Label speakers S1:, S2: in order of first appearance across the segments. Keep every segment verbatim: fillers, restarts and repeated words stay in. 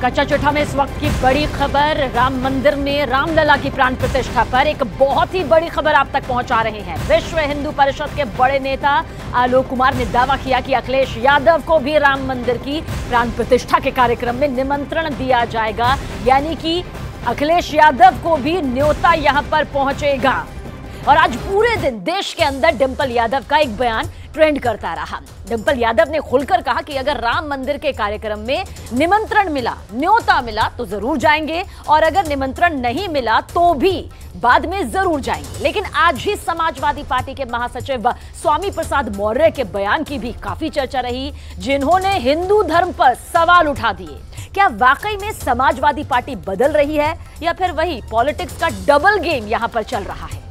S1: कच्चा चिट्ठा में इस वक्त की बड़ी खबर, राम मंदिर में रामलला की प्राण प्रतिष्ठा पर एक बहुत ही बड़ी खबर आप तक पहुंचा रहे हैं। विश्व हिंदू परिषद के बड़े नेता आलोक कुमार ने दावा किया कि अखिलेश यादव को भी राम मंदिर की प्राण प्रतिष्ठा के कार्यक्रम में निमंत्रण दिया जाएगा, यानी कि अखिलेश यादव को भी न्योता यहां पर पहुंचेगा। और आज पूरे दिन देश के अंदर डिंपल यादव का एक बयान ट्रेंड करता रहा। डिंपल यादव ने खुलकर कहा कि अगर राम मंदिर के कार्यक्रम में निमंत्रण मिला, न्योता मिला तो जरूर जाएंगे, और अगर निमंत्रण नहीं मिला तो भी बाद में जरूर जाएंगे। लेकिन आज ही समाजवादी पार्टी के महासचिव स्वामी प्रसाद मौर्य के बयान की भी काफी चर्चा रही, जिन्होंने हिंदू धर्म पर सवाल उठा दिए। क्या वाकई में समाजवादी पार्टी बदल रही है या फिर वही पॉलिटिक्स का डबल गेम यहां पर चल रहा है?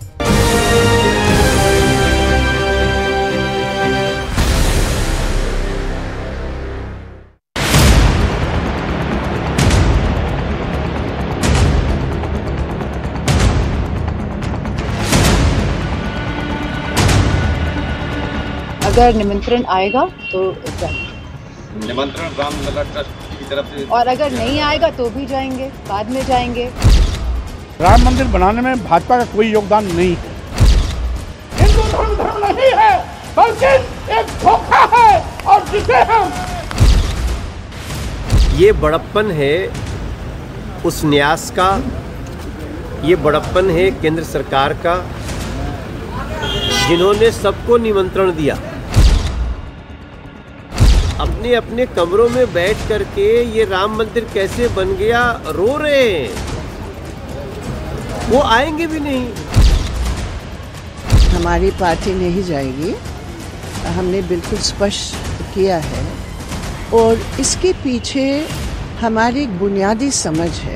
S2: अगर निमंत्रण आएगा तो जाएंगे,
S3: निमंत्रण रामलला ट्रस्ट की तरफ से, और
S2: अगर नहीं आएगा तो भी जाएंगे, बाद में जाएंगे।
S4: राम मंदिर बनाने में भाजपा का कोई योगदान नहीं है। हिंदू धर्म धर्म नहीं है, बल्कि एक धोखा है, और जिसे हम
S5: ये बड़प्पन है उस न्यास का, ये बड़प्पन है केंद्र सरकार का, जिन्होंने सबको निमंत्रण दिया। अपने अपने कमरों में बैठ करके ये राम मंदिर कैसे बन गया रो रहे हैं, वो आएंगे भी नहीं।
S6: हमारी पार्टी नहीं जाएगी, हमने बिल्कुल स्पष्ट किया है, और इसके पीछे हमारी बुनियादी समझ है।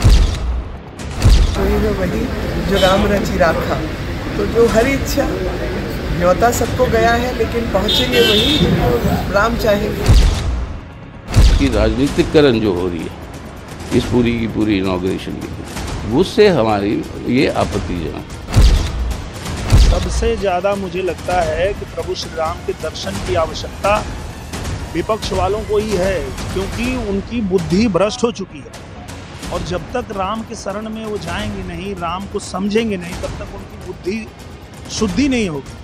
S7: वही तो वही जो राम रचि राखा, तो जो हरी इच्छा न्योता सबको गया है, लेकिन पहुंचेंगे वही जो राम चाहेंगे।
S8: की राजनीतिकरण जो हो रही है इस पूरी की पूरी इनॉग्रेशन की, उससे हमारी ये आपत्तिजनक।
S4: सबसे ज्यादा मुझे लगता है कि प्रभु श्री राम के दर्शन की आवश्यकता विपक्ष वालों को ही है, क्योंकि उनकी बुद्धि भ्रष्ट हो चुकी है। और जब तक राम के शरण में वो जाएंगे नहीं, राम को समझेंगे नहीं, तब तक उनकी बुद्धि शुद्धि नहीं होगी।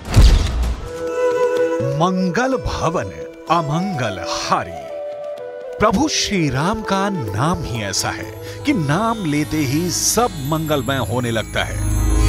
S9: मंगल भवन अमंगल हारी। प्रभु श्री राम का नाम ही ऐसा है कि नाम लेते ही सब मंगलमय होने लगता है।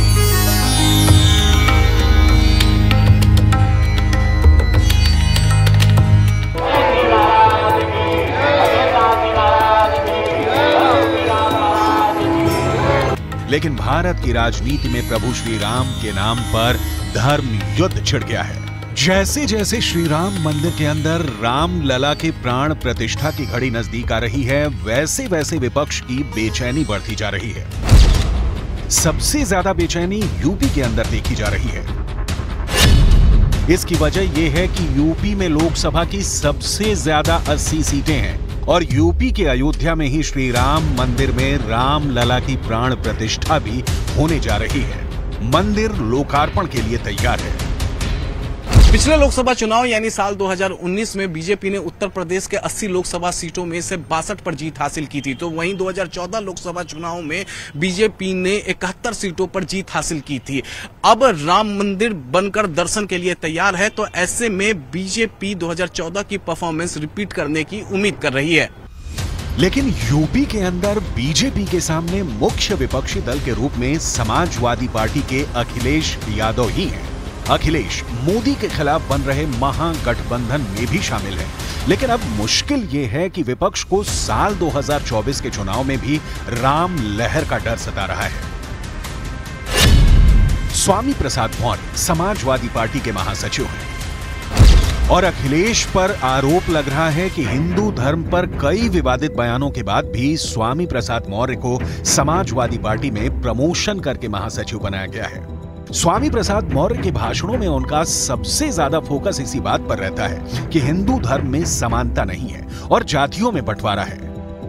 S9: लेकिन भारत की राजनीति में प्रभु श्री राम के नाम पर धर्म युद्ध छिड़ गया है। जैसे जैसे श्री राम मंदिर के अंदर राम लला के प्राण प्रतिष्ठा की घड़ी नजदीक आ रही है, वैसे वैसे विपक्ष की बेचैनी बढ़ती जा रही है। सबसे ज्यादा बेचैनी यूपी के अंदर देखी जा रही है। इसकी वजह यह है कि यूपी में लोकसभा की सबसे ज्यादा अस्सी सीटें हैं, और यूपी के अयोध्या में ही श्री राम मंदिर में राम लला की प्राण प्रतिष्ठा भी होने जा रही है। मंदिर लोकार्पण के लिए तैयार है।
S10: पिछले लोकसभा चुनाव यानी साल दो हज़ार उन्नीस में बीजेपी ने उत्तर प्रदेश के अस्सी लोकसभा सीटों में से बासठ पर जीत हासिल की थी, तो वहीं दो हज़ार चौदह लोकसभा चुनाव में बीजेपी ने इकहत्तर सीटों पर जीत हासिल की थी। अब राम मंदिर बनकर दर्शन के लिए तैयार है, तो ऐसे में बीजेपी दो हज़ार चौदह की परफॉर्मेंस रिपीट करने की उम्मीद कर रही है।
S9: लेकिन यूपी के अंदर बीजेपी के सामने मुख्य विपक्षी दल के रूप में समाजवादी पार्टी के अखिलेश यादव ही हैं। अखिलेश मोदी के खिलाफ बन रहे महागठबंधन में भी शामिल है। लेकिन अब मुश्किल यह है कि विपक्ष को साल दो हज़ार चौबीस के चुनाव में भी राम लहर का डर सता रहा है। स्वामी प्रसाद मौर्य समाजवादी पार्टी के महासचिव हैं, और अखिलेश पर आरोप लग रहा है कि हिंदू धर्म पर कई विवादित बयानों के बाद भी स्वामी प्रसाद मौर्य को समाजवादी पार्टी में प्रमोशन करके महासचिव बनाया गया है। स्वामी प्रसाद मौर्य के भाषणों में उनका सबसे ज्यादा फोकस इसी बात पर रहता है कि हिंदू धर्म में समानता नहीं है और जातियों में बंटवारा है।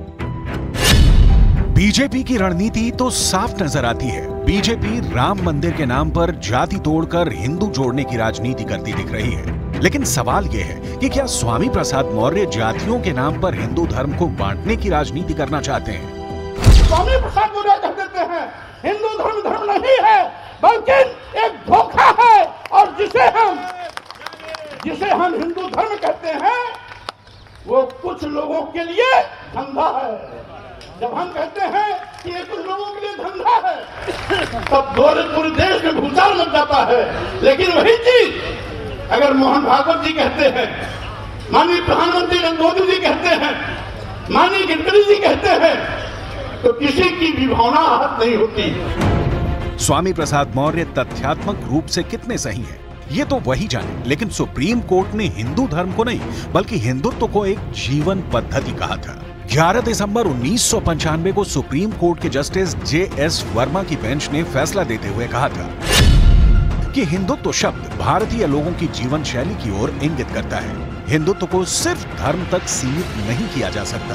S9: बीजेपी की रणनीति तो साफ नजर आती है। बीजेपी राम मंदिर के नाम पर जाति तोड़कर हिंदू जोड़ने की राजनीति करती दिख रही है। लेकिन सवाल यह है कि क्या स्वामी प्रसाद मौर्य जातियों के नाम पर हिंदू धर्म को बांटने की राजनीति करना चाहते हैं?
S11: स्वामी प्रसाद मौर्य कह देते हैं हिंदू धर्म धर्म नहीं है बल्कि एक धोखा है, और जिसे हम जिसे हम हिंदू धर्म कहते हैं वो कुछ लोगों के लिए धंधा है। जब हम कहते हैं कि ये कुछ लोगों के लिए धंधा है तब पूरे देश में भूचाल मच जाता है। लेकिन वही चीज अगर मोहन भागवत जी कहते हैं, माननीय प्रधानमंत्री नरेंद्र मोदी जी कहते हैं, माननीय गडकरी जी कहते हैं, तो किसी की भी भावना आहत नहीं होती।
S9: स्वामी प्रसाद मौर्य तथ्यात्मक रूप से कितने सही हैं, ये तो वही जाने। लेकिन सुप्रीम कोर्ट ने हिंदू धर्म को नहीं बल्कि हिंदुत्व को एक जीवन पद्धति कहा था। ग्यारह दिसंबर उन्नीस सौ पंचानवे को सुप्रीम कोर्ट के जस्टिस जे एस वर्मा की बेंच ने फैसला देते हुए कहा था कि हिंदुत्व शब्द भारतीय लोगों की जीवन शैली की ओर इंगित करता है। हिंदुत्व को सिर्फ धर्म तक सीमित नहीं किया जा सकता।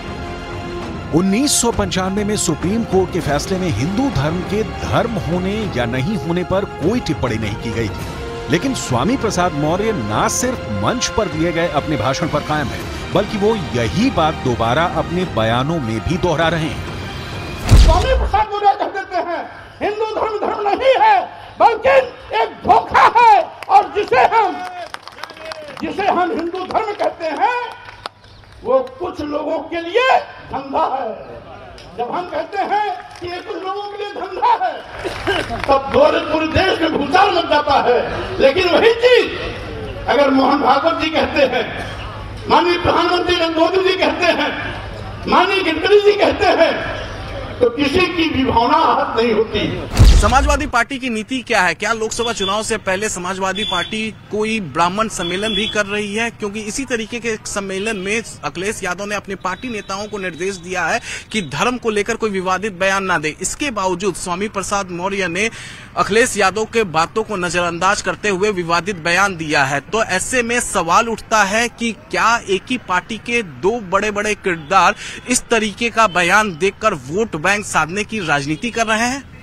S9: उन्नीस सौ पंचानवे में सुप्रीम कोर्ट के फैसले में हिंदू धर्म के धर्म होने या नहीं होने पर कोई टिप्पणी नहीं की गई थी। लेकिन स्वामी प्रसाद मौर्य न सिर्फ मंच पर दिए गए अपने भाषण पर कायम है, बल्कि वो यही बात दोबारा अपने बयानों में भी दोहरा रहे हैं।
S11: स्वामी प्रसाद मौर्य कह देते हैं हिंदू धर्म धर्म नहीं है बल्कि एक धोखा है, और जिसे हम जिसे हम हिंदू धर्म कहते हैं वो कुछ लोगों के लिए धंधा है। जब हम कहते हैं कि ये कुछ लोगों के लिए धंधा है तब पूरे देश में भूचाल मच जाता है। लेकिन वही चीज अगर मोहन भागवत जी कहते हैं, माननीय प्रधानमंत्री नरेंद्र मोदी जी कहते हैं, माननीय गडकरी जी कहते हैं, तो किसी की भी भावना आहत नहीं होती।
S10: समाजवादी पार्टी की नीति क्या है? क्या लोकसभा चुनाव से पहले समाजवादी पार्टी कोई ब्राह्मण सम्मेलन भी कर रही है? क्योंकि इसी तरीके के सम्मेलन में अखिलेश यादव ने अपने पार्टी नेताओं को निर्देश दिया है कि धर्म को लेकर कोई विवादित बयान ना दे। इसके बावजूद स्वामी प्रसाद मौर्य ने अखिलेश यादव के बातों को नजरअंदाज करते हुए विवादित बयान दिया है। तो ऐसे में सवाल उठता है कि क्या एक ही पार्टी के दो बड़े बड़े किरदार इस तरीके का बयान देकर वोट बैंक साधने की राजनीति कर रहे हैं?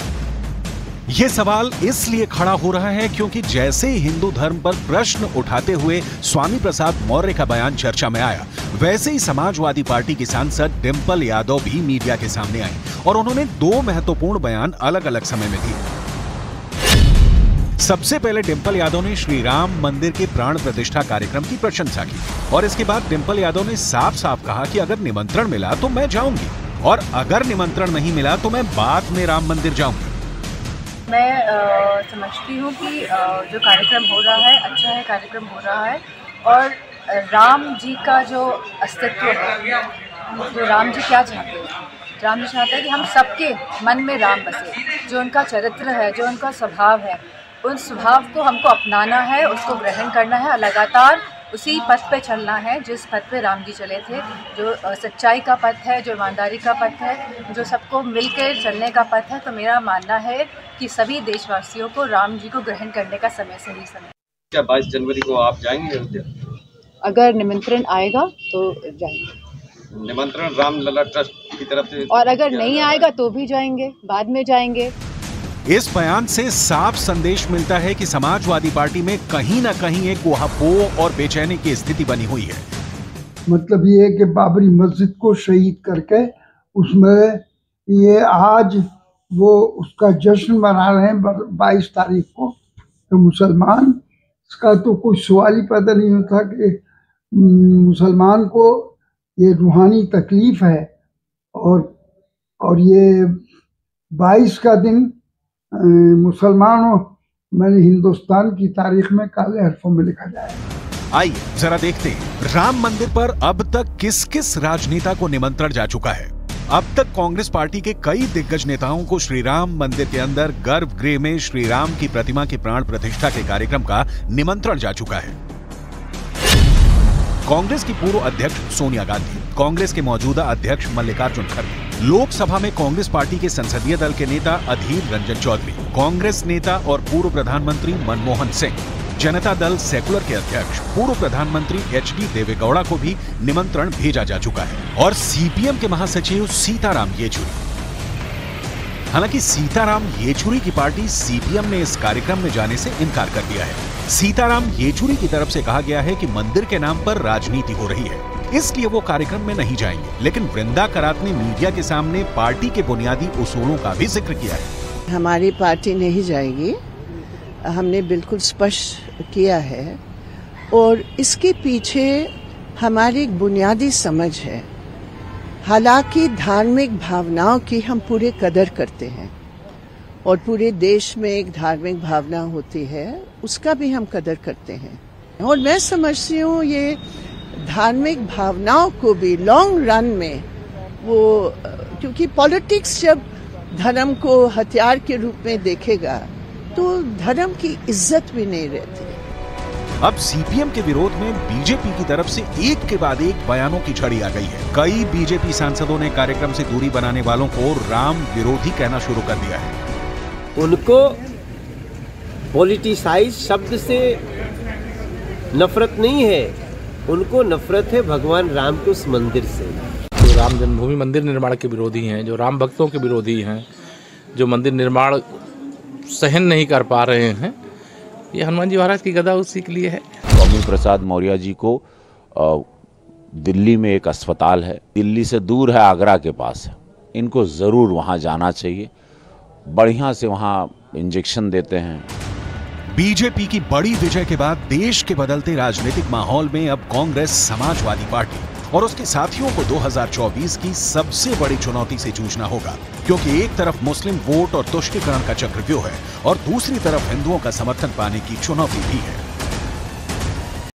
S9: ये सवाल इसलिए खड़ा हो रहा है क्योंकि जैसे ही हिंदू धर्म पर प्रश्न उठाते हुए स्वामी प्रसाद मौर्य का बयान चर्चा में आया, वैसे ही समाजवादी पार्टी की सांसद डिंपल यादव भी मीडिया के सामने आई और उन्होंने दो महत्वपूर्ण बयान अलग अलग समय में दिए। सबसे पहले डिंपल यादव ने श्री राम मंदिर के प्राण प्रतिष्ठा कार्यक्रम की प्रशंसा की और इसके बाद डिंपल यादव ने साफ साफ कहा कि अगर निमंत्रण मिला तो मैं जाऊंगी और अगर निमंत्रण नहीं मिला तो मैं बाद में राम मंदिर जाऊंगी।
S12: मैं आ, समझती हूँ कि आ, जो कार्यक्रम हो रहा है अच्छा है, कार्यक्रम हो रहा है और राम जी का जो अस्तित्व है, जो राम जी क्या चाहते हैं, राम जी चाहते हैं कि हम सबके मन में राम बसे। जो उनका चरित्र है, जो उनका स्वभाव है, उन स्वभाव को हमको अपनाना है, उसको ग्रहण करना है और लगातार उसी पथ पे चलना है जिस पथ पे राम जी चले थे। जो सच्चाई का पथ है, जो ईमानदारी का पथ है, जो सबको मिलकर चलने का पथ है। तो मेरा मानना है कि सभी देशवासियों को राम जी को ग्रहण करने का समय सही समय।
S3: क्या बाईस जनवरी को आप जाएंगे अयोध्या?
S2: अगर निमंत्रण आएगा तो जाएंगे।
S3: निमंत्रण रामलला ट्रस्ट की तरफ से,
S2: और अगर नहीं आएगा तो भी जाएंगे, बाद में जाएंगे।
S9: इस बयान से साफ संदेश मिलता है कि समाजवादी पार्टी में कहीं ना कहीं एक ऊहापोह और बेचैनी की स्थिति बनी हुई है।
S13: मतलब ये है कि बाबरी मस्जिद को शहीद करके उसमें ये आज वो उसका जश्न मना रहे हैं बाईस तारीख को, तो मुसलमान इसका तो कोई सवाल ही पैदा नहीं होता कि मुसलमान को ये रूहानी तकलीफ है। और और ये बाईस का दिन मुसलमानों मैंने हिंदुस्तान की तारीख में काले हरफों में लिखा जाए।
S9: आइए जरा देखते हैं राम मंदिर पर अब तक किस किस राजनेता को निमंत्रण जा चुका है। अब तक कांग्रेस पार्टी के कई दिग्गज नेताओं को श्री राम मंदिर के अंदर गर्भगृह में श्री राम की प्रतिमा की प्राण प्रतिष्ठा के कार्यक्रम का निमंत्रण जा चुका है। कांग्रेस की पूर्व अध्यक्ष सोनिया गांधी, कांग्रेस के मौजूदा अध्यक्ष मल्लिकार्जुन खड़गे, लोकसभा में कांग्रेस पार्टी के संसदीय दल के नेता अधीर रंजन चौधरी, कांग्रेस नेता और पूर्व प्रधानमंत्री मनमोहन सिंह, जनता दल सेकुलर के अध्यक्ष पूर्व प्रधानमंत्री एच डी देवेगौड़ा को भी निमंत्रण भेजा जा चुका है और सीपीएम के महासचिव सीताराम येचुरी। हालांकि सीताराम येचुरी की पार्टी सीपीएम ने इस कार्यक्रम में जाने से इनकार कर दिया है। सीताराम येचुरी की तरफ से कहा गया है कि मंदिर के नाम पर राजनीति हो रही है, इसलिए वो कार्यक्रम में नहीं जाएंगे। लेकिन वृंदा करात ने मीडिया के सामने पार्टी के बुनियादी उसूलों का भी जिक्र किया है।
S6: हमारी पार्टी नहीं जाएगी, हमने बिल्कुल स्पष्ट किया है और इसके पीछे हमारी एक बुनियादी समझ है। हालांकि धार्मिक भावनाओं की हम पूरे कदर करते हैं और पूरे देश में एक धार्मिक भावना होती है, उसका भी हम कदर करते हैं। और मैं समझती हूँ ये धार्मिक भावनाओं को भी लॉन्ग रन में वो, क्योंकि पॉलिटिक्स जब धर्म को हथियार के रूप में देखेगा तो धर्म की इज्जत भी नहीं रहती।
S9: अब सीपीएम के विरोध में बीजेपी की तरफ से एक के बाद एक बयानों की झड़ी आ गई है। कई बीजेपी सांसदों ने कार्यक्रम से दूरी बनाने वालों को राम विरोधी कहना शुरू कर दिया है।
S5: उनको पॉलिटिसाइज शब्द से नफरत नहीं है, उनको नफरत है भगवान राम के उस मंदिर से।
S14: जो राम जन्मभूमि मंदिर निर्माण के विरोधी हैं, जो राम भक्तों के विरोधी हैं, जो मंदिर निर्माण सहन नहीं कर पा रहे हैं, ये हनुमान जी महाराज की गदा उसी के लिए है।
S15: स्वामी प्रसाद मौर्य जी को दिल्ली में एक अस्पताल है, दिल्ली से दूर है, आगरा के पास है, इनको ज़रूर वहाँ जाना चाहिए, बढ़िया से वहाँ इंजेक्शन देते हैं।
S9: बीजेपी की बड़ी विजय के बाद देश के बदलते राजनीतिक माहौल में अब कांग्रेस समाजवादी पार्टी और उसके साथियों को दो हज़ार चौबीस की सबसे बड़ी चुनौती से जूझना होगा, क्योंकि एक तरफ मुस्लिम वोट और तुष्टीकरण का चक्रव्यूह है और दूसरी तरफ हिंदुओं का समर्थन पाने की चुनौती भी है।